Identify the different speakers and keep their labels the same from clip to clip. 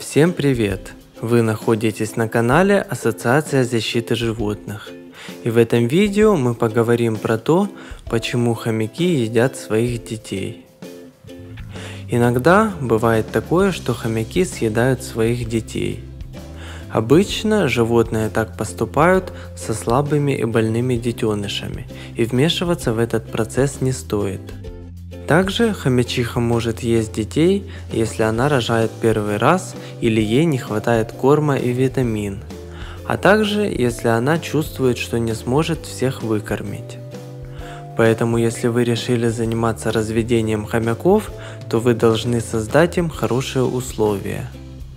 Speaker 1: Всем привет! Вы находитесь на канале Ассоциация защиты животных. И в этом видео мы поговорим про то, почему хомяки едят своих детей. Иногда бывает такое, что хомяки съедают своих детей. Обычно животные так поступают со слабыми и больными детенышами, и вмешиваться в этот процесс не стоит. Также хомячиха может есть детей, если она рожает первый раз или ей не хватает корма и витамин, а также если она чувствует, что не сможет всех выкормить. Поэтому если вы решили заниматься разведением хомяков, то вы должны создать им хорошие условия.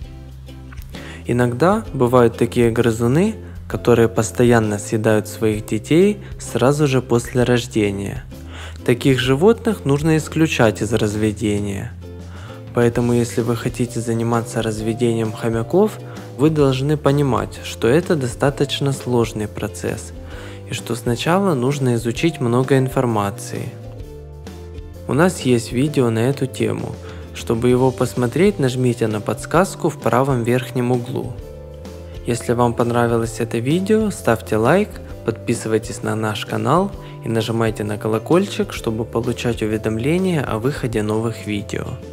Speaker 1: Иногда бывают такие грызуны, которые постоянно съедают своих детей сразу же после рождения. Таких животных нужно исключать из разведения. Поэтому если вы хотите заниматься разведением хомяков, вы должны понимать, что это достаточно сложный процесс, и что сначала нужно изучить много информации. У нас есть видео на эту тему. Чтобы его посмотреть, нажмите на подсказку в правом верхнем углу. Если вам понравилось это видео, ставьте лайк, подписывайтесь на наш канал и нажимайте на колокольчик, чтобы получать уведомления о выходе новых видео.